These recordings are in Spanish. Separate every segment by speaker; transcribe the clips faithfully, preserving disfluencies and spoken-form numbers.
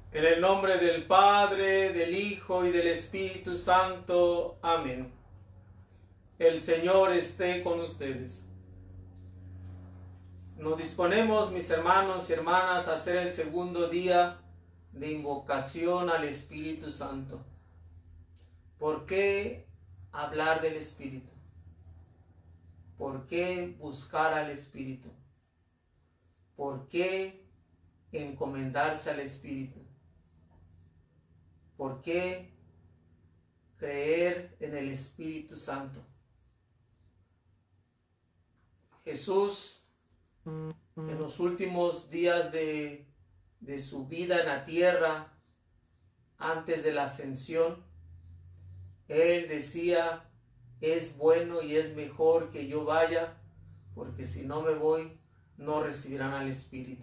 Speaker 1: En el nombre del Padre, del Hijo y del Espíritu Santo. Amén. El Señor esté con ustedes. Nos disponemos, mis hermanos y hermanas, a hacer el segundo día de invocación al Espíritu Santo. ¿Por qué hablar del Espíritu? ¿Por qué buscar al Espíritu? ¿Por qué encomendarse al Espíritu? ¿Por qué creer en el Espíritu Santo? Jesús, en los últimos días de, de su vida en la tierra, antes de la ascensión, Él decía, es bueno y es mejor que yo vaya, porque si no me voy, no recibirán al Espíritu.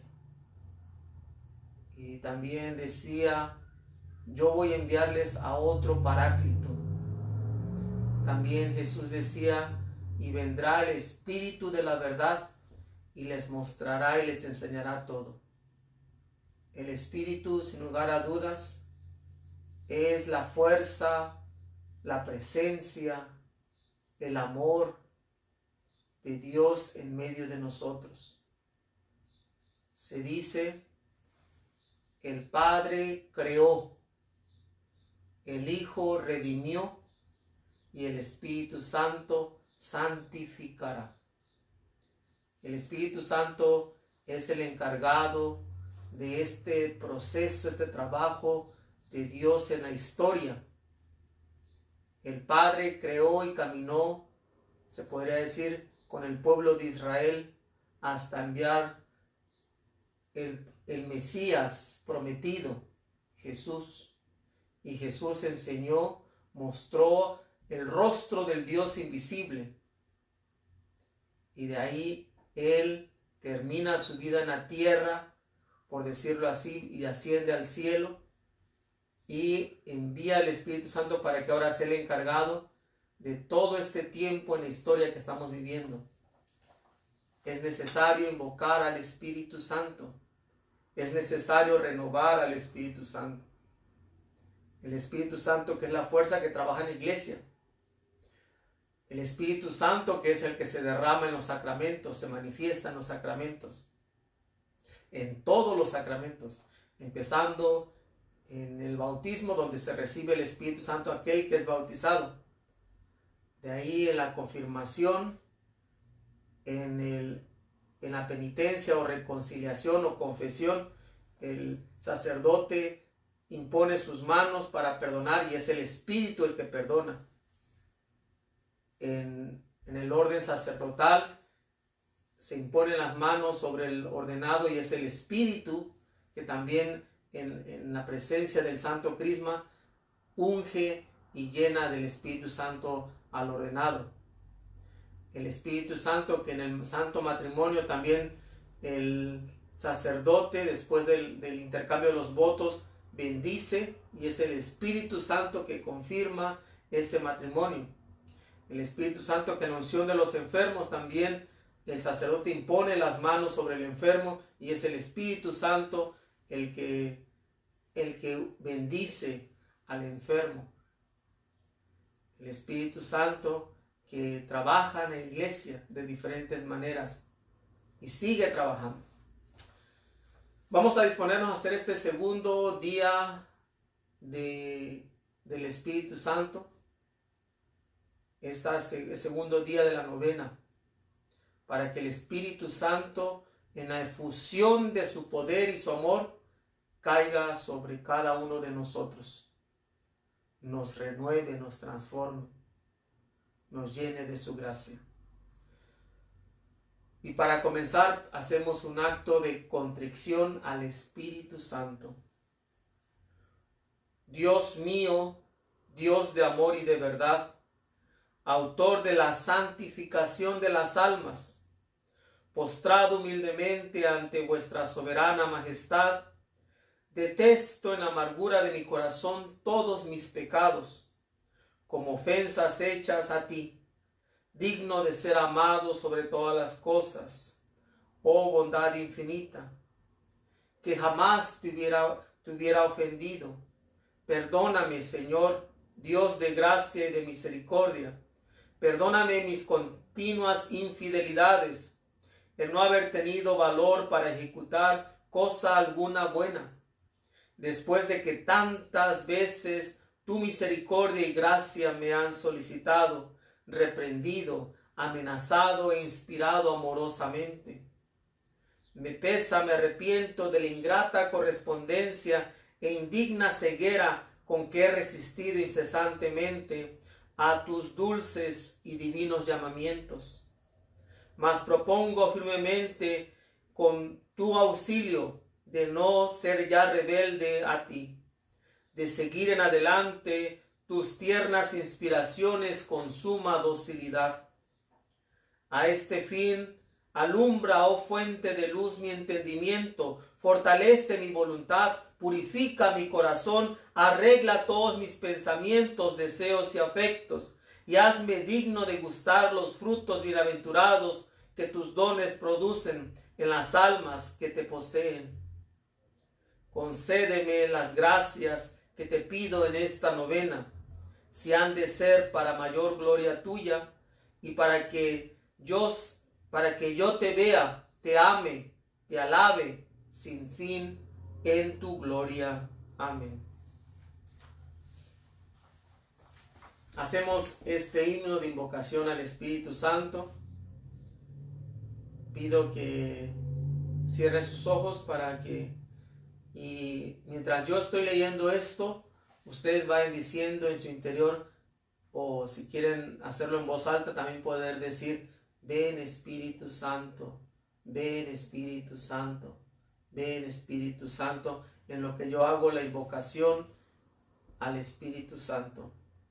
Speaker 1: Y también decía, yo voy a enviarles a otro Paráclito. También Jesús decía, y vendrá el Espíritu de la verdad y les mostrará y les enseñará todo. El Espíritu, sin lugar a dudas, es la fuerza, la presencia, el amor de Dios en medio de nosotros. Se dice, el Padre creó, el Hijo redimió y el Espíritu Santo santificará. El Espíritu Santo es el encargado de este proceso, este trabajo de Dios en la historia. El Padre creó y caminó, se podría decir, con el pueblo de Israel hasta enviar el, el Mesías prometido, Jesús. Y Jesús enseñó, mostró el rostro del Dios invisible. Y de ahí Él termina su vida en la tierra, por decirlo así, y asciende al cielo. Y envía al Espíritu Santo para que ahora sea el encargado de todo este tiempo en la historia que estamos viviendo. Es necesario invocar al Espíritu Santo. Es necesario renovar al Espíritu Santo. El Espíritu Santo, que es la fuerza que trabaja en la iglesia. El Espíritu Santo, que es el que se derrama en los sacramentos, se manifiesta en los sacramentos. En todos los sacramentos. Empezando en el bautismo, donde se recibe el Espíritu Santo, aquel que es bautizado. De ahí en la confirmación, en, el, en la penitencia o reconciliación o confesión, el sacerdote impone sus manos para perdonar y es el Espíritu el que perdona. En, en el orden sacerdotal se imponen las manos sobre el ordenado y es el Espíritu que también en, en la presencia del Santo Crisma unge y llena del Espíritu Santo al ordenado. El Espíritu Santo, que en el Santo Matrimonio también el sacerdote, después del, del intercambio de los votos, bendice y es el Espíritu Santo que confirma ese matrimonio. El Espíritu Santo que en la unción de los enfermos también el sacerdote impone las manos sobre el enfermo y es el Espíritu Santo el que, el que bendice al enfermo. El Espíritu Santo que trabaja en la iglesia de diferentes maneras y sigue trabajando. Vamos a disponernos a hacer este segundo día de, del Espíritu Santo, este segundo día de la novena, para que el Espíritu Santo, en la efusión de su poder y su amor, caiga sobre cada uno de nosotros, nos renueve, nos transforme, nos llene de su gracia. Y para comenzar, hacemos un acto de contrición al Espíritu Santo. Dios mío, Dios de amor y de verdad, autor de la santificación de las almas, postrado humildemente ante vuestra soberana majestad, detesto en la amargura de mi corazón todos mis pecados, como ofensas hechas a ti, digno de ser amado sobre todas las cosas, oh bondad infinita, que jamás te hubiera, te hubiera ofendido. Perdóname, Señor, Dios de gracia y de misericordia. Perdóname mis continuas infidelidades, el no haber tenido valor para ejecutar cosa alguna buena, después de que tantas veces tu misericordia y gracia me han solicitado, reprendido, amenazado e inspirado amorosamente. Me pesa, me arrepiento de la ingrata correspondencia e indigna ceguera con que he resistido incesantemente a tus dulces y divinos llamamientos. Mas propongo firmemente con tu auxilio de no ser ya rebelde a ti, de seguir en adelante tus tiernas inspiraciones con suma docilidad. A este fin, alumbra, oh fuente de luz, mi entendimiento, fortalece mi voluntad, purifica mi corazón, arregla todos mis pensamientos, deseos y afectos, y hazme digno de gustar los frutos bienaventurados que tus dones producen en las almas que te poseen. Concédeme las gracias que te pido en esta novena, si han de ser para mayor gloria tuya y para que yo, para que yo te vea, te ame, te alabe sin fin en tu gloria. Amén. Hacemos este himno de invocación al Espíritu Santo. Pido que cierren sus ojos para que, y mientras yo estoy leyendo esto, ustedes vayan diciendo en su interior, o si quieren hacerlo en voz alta, también poder decir: ven Espíritu Santo, ven Espíritu Santo, ven Espíritu Santo, en lo que yo hago la invocación al Espíritu Santo.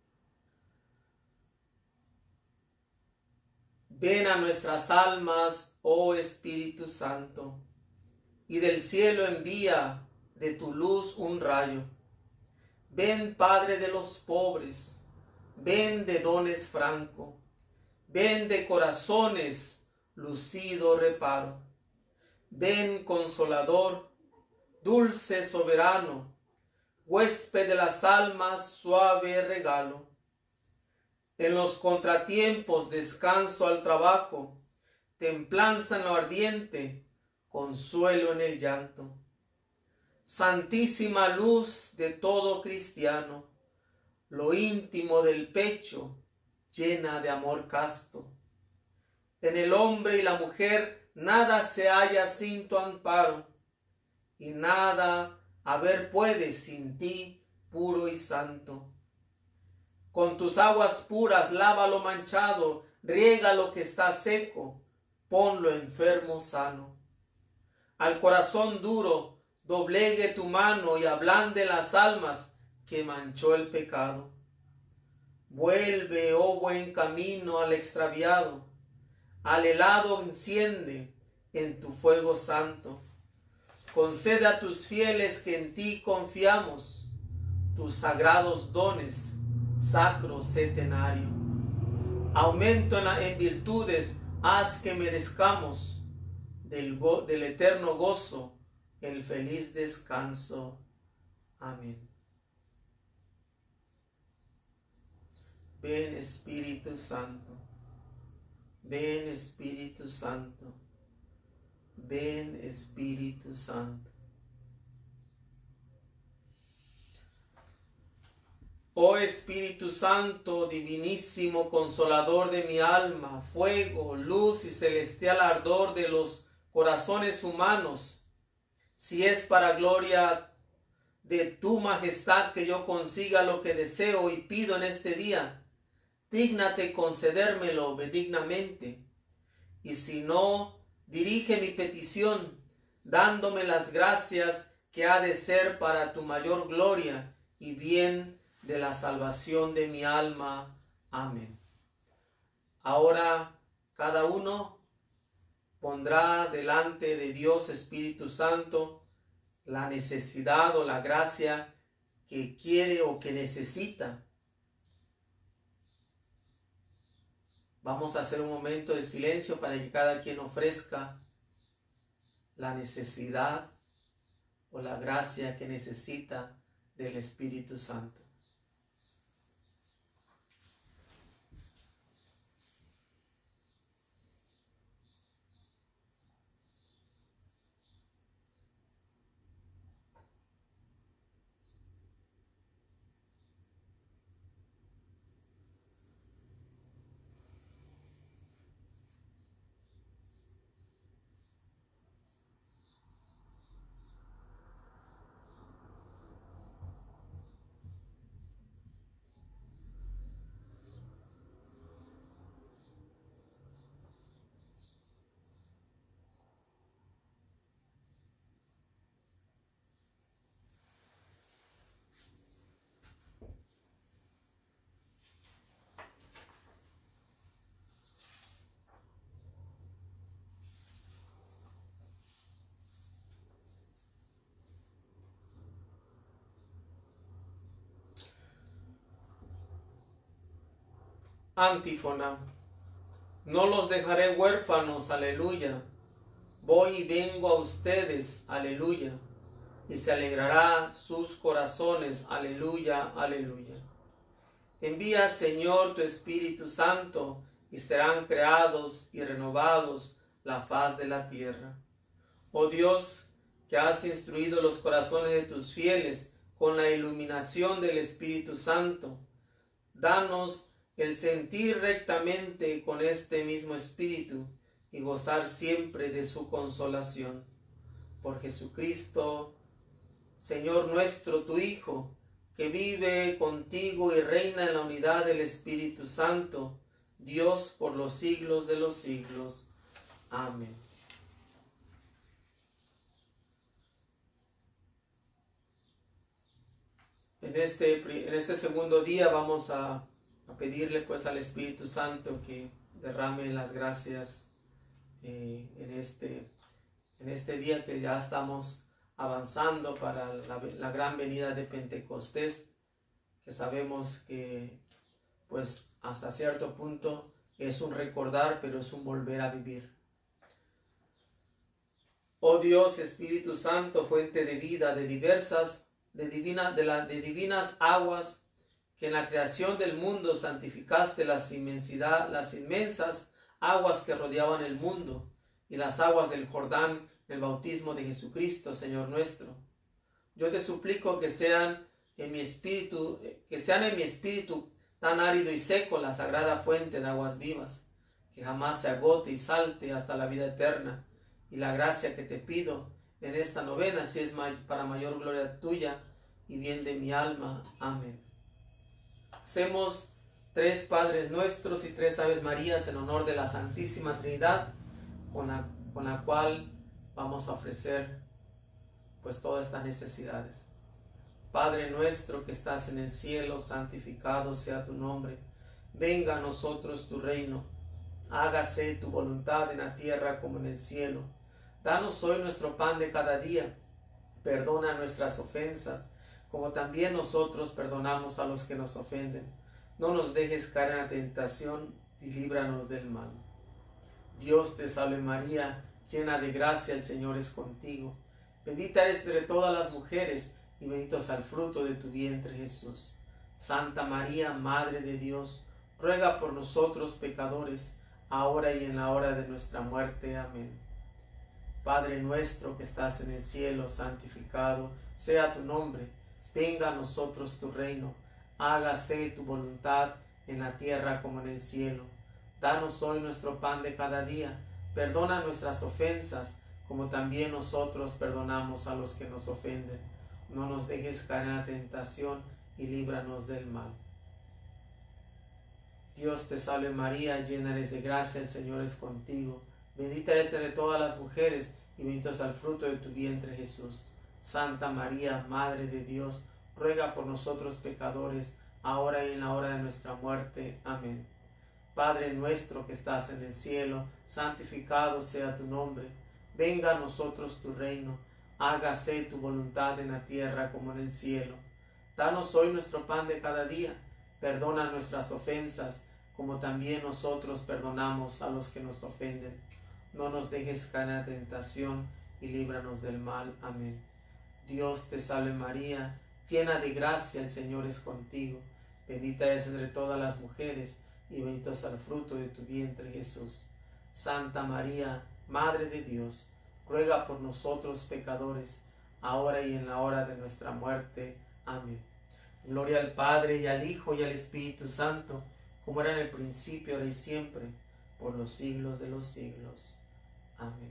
Speaker 1: Ven a nuestras almas, oh Espíritu Santo, y del cielo envía de tu luz un rayo. Ven, Padre de los pobres, ven de dones franco, ven de corazones lucido reparo. Ven, Consolador, dulce soberano, huésped de las almas, suave regalo. En los contratiempos descanso al trabajo, templanza en lo ardiente, consuelo en el llanto. Santísima luz de todo cristiano, lo íntimo del pecho llena de amor casto. En el hombre y la mujer nada se halla sin tu amparo, y nada haber puede sin ti puro y santo. Con tus aguas puras lava lo manchado, riega lo que está seco, ponlo enfermo sano. Al corazón duro doblegue tu mano y ablande las almas que manchó el pecado. Vuelve, oh buen camino, al extraviado, al helado enciende en tu fuego santo. Concede a tus fieles que en ti confiamos tus sagrados dones, sacro setenario. Aumento en, la, en virtudes, haz que merezcamos del, go, del eterno gozo el feliz descanso. Amén. Ven Espíritu Santo, ven Espíritu Santo, ven Espíritu Santo. Oh Espíritu Santo, divinísimo consolador de mi alma, fuego, luz y celestial ardor de los corazones humanos, si es para gloria de tu majestad que yo consiga lo que deseo y pido en este día, dígnate concedérmelo benignamente, y si no, dirige mi petición, dándome las gracias que ha de ser para tu mayor gloria y bien de la salvación de mi alma. Amén. Ahora cada uno pondrá delante de Dios Espíritu Santo la necesidad o la gracia que quiere o que necesita. Vamos a hacer un momento de silencio para que cada quien ofrezca la necesidad o la gracia que necesita del Espíritu Santo. Antífona. No los dejaré huérfanos, aleluya. Voy y vengo a ustedes, aleluya. Y se alegrará sus corazones, aleluya, aleluya. Envía, Señor, tu Espíritu Santo, y serán creados y renovados la faz de la tierra. Oh Dios, que has instruido los corazones de tus fieles con la iluminación del Espíritu Santo, danos el sentir rectamente con este mismo Espíritu y gozar siempre de su consolación. Por Jesucristo, Señor nuestro, tu Hijo, que vive contigo y reina en la unidad del Espíritu Santo, Dios por los siglos de los siglos. Amén. En este, en este segundo día vamos a, a pedirle pues al Espíritu Santo que derrame las gracias eh, en, este, en este día que ya estamos avanzando para la, la gran venida de Pentecostés, que sabemos que pues hasta cierto punto es un recordar, pero es un volver a vivir. Oh Dios, Espíritu Santo, fuente de vida, de diversas, de, divina, de, la, de divinas aguas, que en la creación del mundo santificaste las, inmensidad, las inmensas aguas que rodeaban el mundo, y las aguas del Jordán, el bautismo de Jesucristo, Señor nuestro. Yo te suplico que sean en mi espíritu, que sean en mi espíritu tan árido y seco la sagrada fuente de aguas vivas, que jamás se agote y salte hasta la vida eterna. Y la gracia que te pido en esta novena, si es para mayor gloria tuya y bien de mi alma. Amén. Hacemos tres Padres Nuestros y tres Aves Marías en honor de la Santísima Trinidad, con la, con la cual vamos a ofrecer pues todas estas necesidades. Padre nuestro que estás en el cielo, santificado sea tu nombre. Venga a nosotros tu reino. Hágase tu voluntad en la tierra como en el cielo. Danos hoy nuestro pan de cada día. Perdona nuestras ofensas, como también nosotros perdonamos a los que nos ofenden. No nos dejes caer en la tentación y líbranos del mal. Dios te salve María, llena de gracia, el Señor es contigo. Bendita eres entre todas las mujeres, y bendito es el fruto de tu vientre, Jesús. Santa María, Madre de Dios, ruega por nosotros pecadores, ahora y en la hora de nuestra muerte. Amén. Padre nuestro que estás en el cielo, santificado sea tu nombre. Venga a nosotros tu reino. Hágase tu voluntad en la tierra como en el cielo. Danos hoy nuestro pan de cada día. Perdona nuestras ofensas, como también nosotros perdonamos a los que nos ofenden. No nos dejes caer en la tentación y líbranos del mal. Dios te salve María, llena eres de gracia, el Señor es contigo. Bendita eres entre todas las mujeres, y bendito es el fruto de tu vientre, Jesús. Santa María, Madre de Dios, ruega por nosotros pecadores, ahora y en la hora de nuestra muerte. Amén. Padre nuestro que estás en el cielo, santificado sea tu nombre. Venga a nosotros tu reino. Hágase tu voluntad en la tierra como en el cielo. Danos hoy nuestro pan de cada día. Perdona nuestras ofensas, como también nosotros perdonamos a los que nos ofenden. No nos dejes caer en la tentación y líbranos del mal. Amén. Dios te salve María, llena de gracia, el Señor es contigo. Bendita eres entre todas las mujeres, y bendito es el fruto de tu vientre, Jesús. Santa María, Madre de Dios, ruega por nosotros pecadores, ahora y en la hora de nuestra muerte. Amén. Gloria al Padre, y al Hijo, y al Espíritu Santo, como era en el principio, ahora y siempre, por los siglos de los siglos. Amén.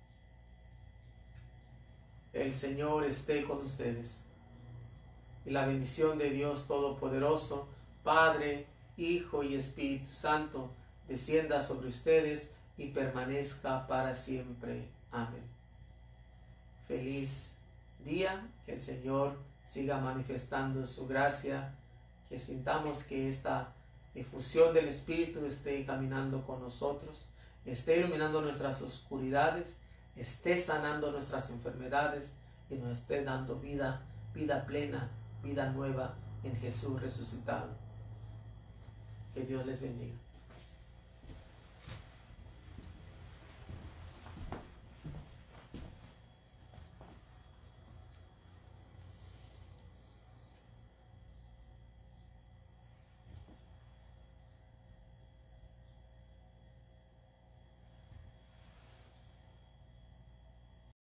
Speaker 1: El Señor esté con ustedes, y la bendición de Dios Todopoderoso, Padre, Hijo y Espíritu Santo, descienda sobre ustedes y permanezca para siempre. Amén. Feliz día, que el Señor siga manifestando su gracia, que sintamos que esta difusión del Espíritu esté caminando con nosotros, esté iluminando nuestras oscuridades, esté sanando nuestras enfermedades y nos esté dando vida, vida plena, vida nueva en Jesús resucitado. Que Dios les bendiga.